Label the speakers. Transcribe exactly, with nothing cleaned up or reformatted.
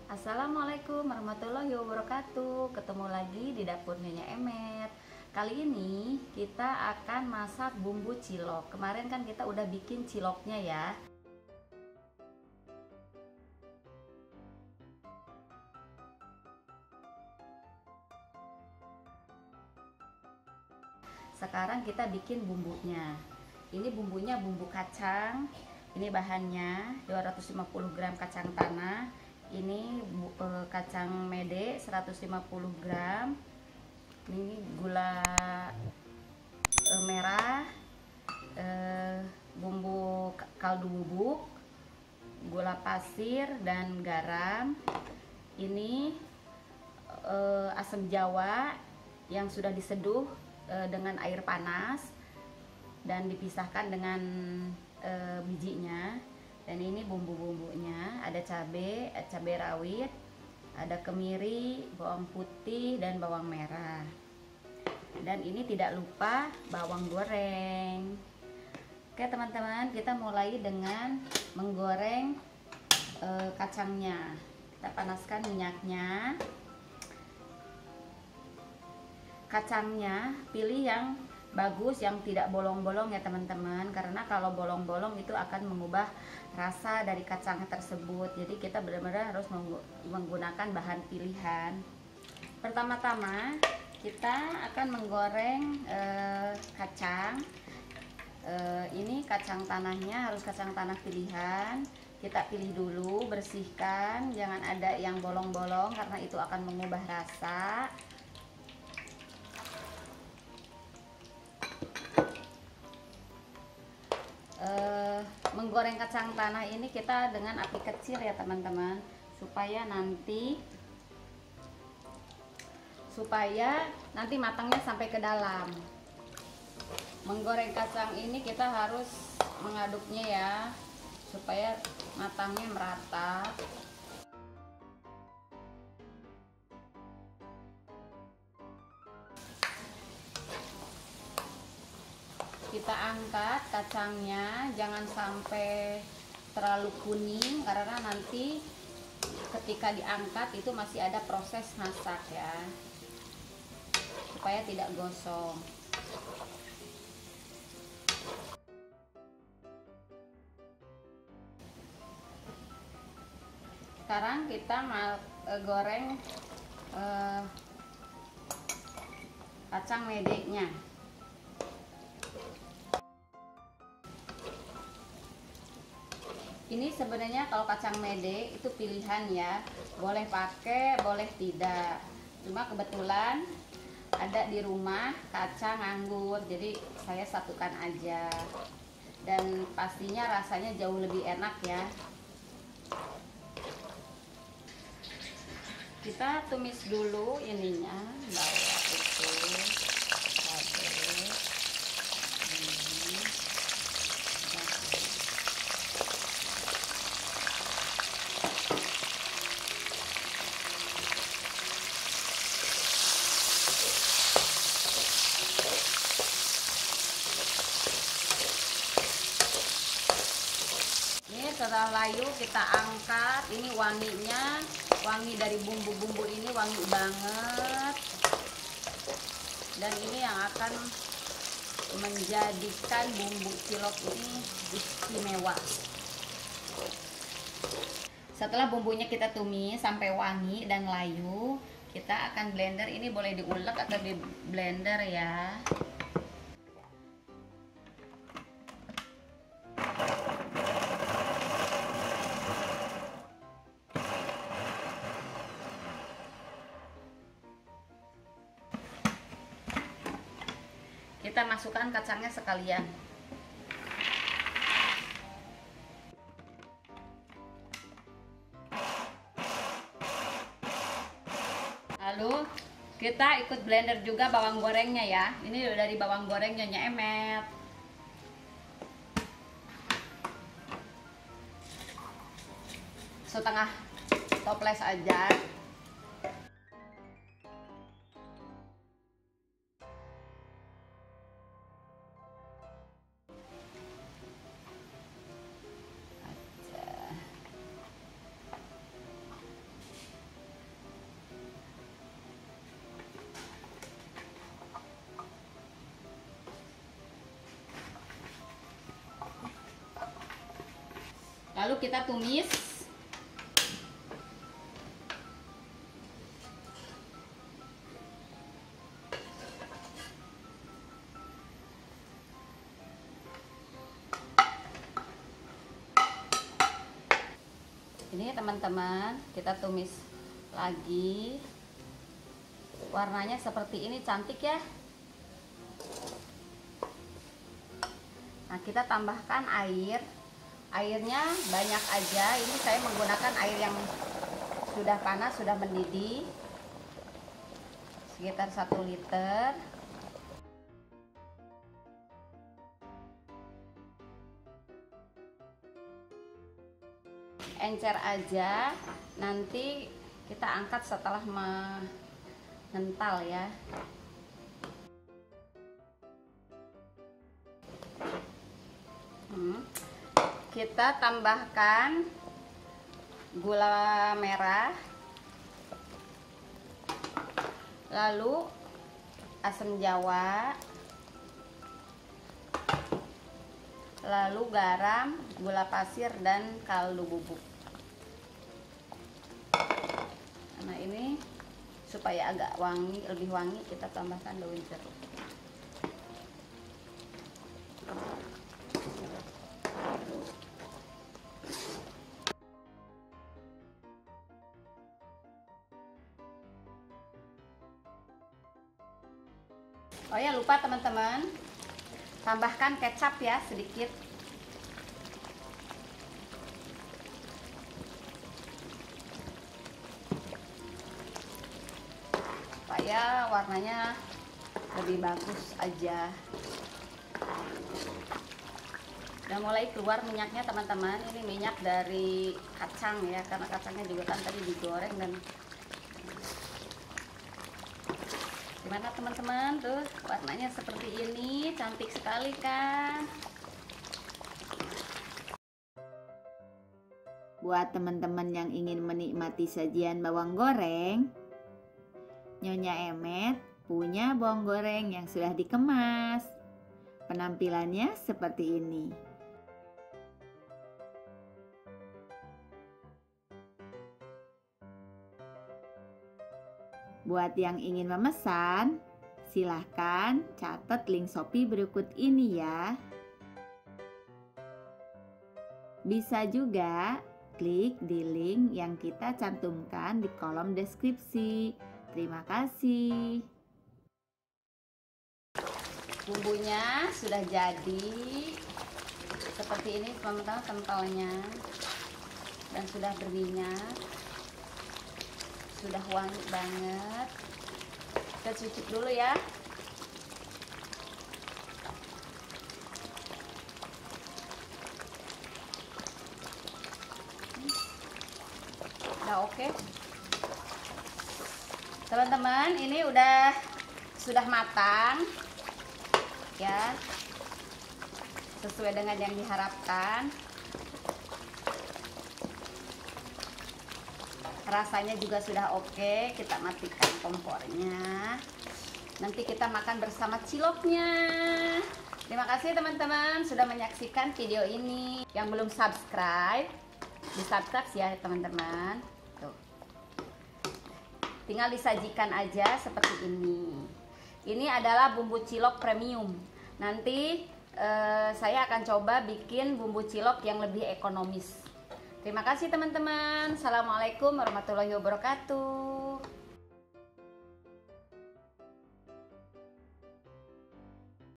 Speaker 1: Assalamualaikum warahmatullahi wabarakatuh. Ketemu lagi di dapur Nyonya Emet. Kali ini kita akan masak bumbu cilok. Kemarin kan kita udah bikin ciloknya ya. Sekarang kita bikin bumbunya. Ini bumbunya bumbu kacang. Ini bahannya dua ratus lima puluh gram kacang tanah. Ini eh, kacang mede seratus lima puluh gram. Ini gula eh, merah, eh, bumbu kaldu bubuk, gula pasir dan garam. Ini eh, asam jawa yang sudah diseduh eh, dengan air panas dan dipisahkan dengan eh, bijinya. Dan ini bumbu-bumbunya, ada cabai, cabai rawit, ada kemiri, bawang putih, dan bawang merah. Dan ini tidak lupa bawang goreng. Oke teman-teman, kita mulai dengan menggoreng e, kacangnya. Kita panaskan minyaknya. Kacangnya pilih yang bagus, yang tidak bolong-bolong ya teman-teman, karena kalau bolong-bolong itu akan mengubah rasa dari kacang tersebut. Jadi kita benar-benar harus menggunakan bahan pilihan. Pertama-tama kita akan menggoreng eh, kacang. Eh, ini kacang tanahnya harus kacang tanah pilihan. Kita pilih dulu, bersihkan, jangan ada yang bolong-bolong karena itu akan mengubah rasa. Uh, menggoreng kacang tanah ini kita dengan api kecil ya teman-teman, supaya nanti supaya nanti matangnya sampai ke dalam. Menggoreng kacang ini kita harus mengaduknya ya, supaya matangnya merata. Kita angkat kacangnya, jangan sampai terlalu kuning karena nanti ketika diangkat itu masih ada proses masak ya, supaya tidak gosong. Sekarang kita goreng eh, kacang medenya. Ini sebenarnya kalau kacang mede itu pilihan ya, boleh pakai boleh tidak. Cuma kebetulan ada di rumah kacang anggur, jadi saya satukan aja. Dan pastinya rasanya jauh lebih enak ya. Kita tumis dulu ininya, bawang putih, cabai. Setelah layu kita angkat. Ini wanginya, wangi dari bumbu-bumbu ini wangi banget, dan ini yang akan menjadikan bumbu cilok ini istimewa. Setelah bumbunya kita tumis sampai wangi dan layu, kita akan blender. Ini boleh diulek atau di blender ya. Kita masukkan kacangnya sekalian. Lalu kita ikut blender juga bawang gorengnya ya. Ini dari bawang goreng Nyonya Emet. Setengah toples aja. Lalu kita tumis. Ini teman-teman, kita tumis lagi. Warnanya seperti ini, cantik ya. Nah, kita tambahkan air. Airnya banyak aja. Ini saya menggunakan air yang sudah panas, sudah mendidih, sekitar satu liter. Encer aja, nanti kita angkat setelah mengental ya. hmm. Kita tambahkan gula merah, lalu asam jawa, lalu garam, gula pasir, dan kaldu bubuk. Nah, ini supaya agak wangi, lebih wangi, kita tambahkan daun jeruk. Oh ya, lupa teman-teman, tambahkan kecap ya sedikit. Supaya warnanya lebih bagus aja. Udah mulai keluar minyaknya teman-teman. Ini minyak dari kacang ya, karena kacangnya juga kan tadi digoreng. Dan gimana teman-teman, tuh warnanya seperti ini, cantik sekali kan.
Speaker 2: Buat teman-teman yang ingin menikmati sajian bawang goreng, Nyonya Emet punya bawang goreng yang sudah dikemas. Penampilannya seperti ini. Buat yang ingin memesan, silahkan catat link Shopee berikut ini ya. Bisa juga klik di link yang kita cantumkan di kolom deskripsi. Terima kasih.
Speaker 1: Bumbunya sudah jadi seperti ini teman-teman, kentalnya, dan sudah berminyak, sudah wangi banget. Kita cicip dulu ya. Udah oke teman-teman, ini udah sudah matang ya, sesuai dengan yang diharapkan. Rasanya juga sudah oke. Kita matikan kompornya, nanti kita makan bersama ciloknya. Terima kasih teman-teman sudah menyaksikan video ini. Yang belum subscribe, di subscribe ya teman-teman. Tuh, tinggal disajikan aja seperti ini. Ini adalah bumbu cilok premium. Nanti eh, saya akan coba bikin bumbu cilok yang lebih ekonomis. Terima kasih teman-teman. Assalamualaikum warahmatullahi wabarakatuh.